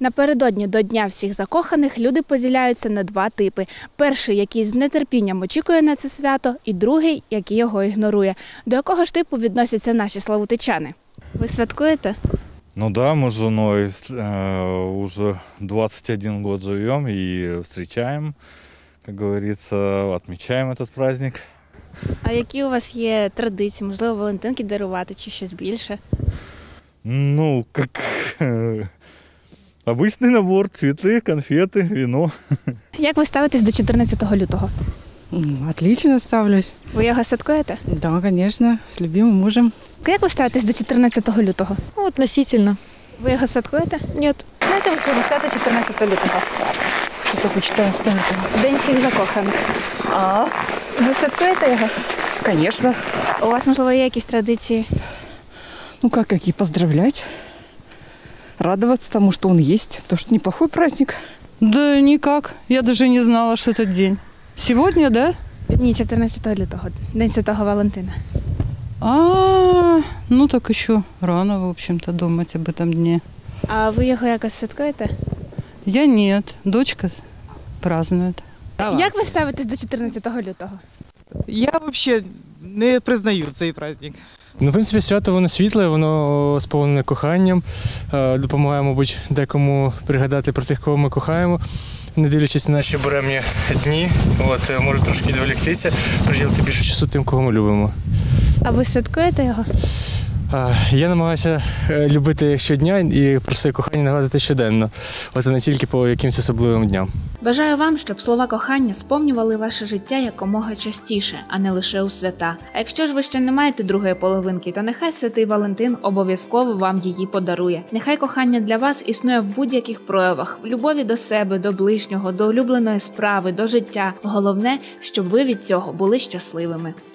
Напередодні до Дня всіх закоханих люди поділяються на два типи. Перший, який з нетерпінням очікує на це свято, і другий, який його ігнорує. До якого ж типу відносяться наші славутичани? Ви святкуєте? Ну да, мы с женой уже 21 год живем и встречаем, как говорится, отмечаем этот праздник. А які у вас є традиції? Можливо, валентинки дарувати чи щось більше? Ну, как обычный набор: цветы, конфеты, вино. Як ви ставитесь до 14 лютого? Отлично ставлюсь. Ви його святкуєте? Да, конечно, с любимым мужем. Як ви ставитесь до 14 лютого? Ну, относительно. Ви його святкуєте? Нет. Знаєте ви, що за свято 14 лютого? Что такое 14 лютого? День всіх закоханих. А, Ви святкуєте його? конечно. У вас, можливо, є якісь традиції? Ну как, какие поздравлять? Радоваться тому, что он есть. Потому что неплохой праздник. Да никак. Я даже не знала, что этот день. Сегодня, да? Ні, 14 лютого, День Святого Валентина. Ну так еще рано, в общем-то, думать об этом дне. А ви його якось святкуєте? Я нет, дочка празднует. Як ви ставитесь до 14 лютого? Я взагалі не признаю цей праздник. Ну, в принципі, свято воно світле, воно сповнене коханням, допомагає, мабуть, декому пригадати про тих, кого ми кохаємо, не дивлячись на наші буремні дні. Може трошки відволіктися, приділити більше часу тим, кого ми любимо. А ви святкуєте його? Я намагаюся любити щодня і про своє кохання нагадувати щоденно, а не тільки по якимось особливим дням. Бажаю вам, щоб слова кохання сповнювали ваше життя якомога частіше, а не лише у свята. А якщо ж ви ще не маєте другої половинки, то нехай Святий Валентин обов'язково вам її подарує. Нехай кохання для вас існує в будь-яких проявах, в любові до себе, до ближнього, до улюбленої справи, до життя. Головне, щоб ви від цього були щасливими.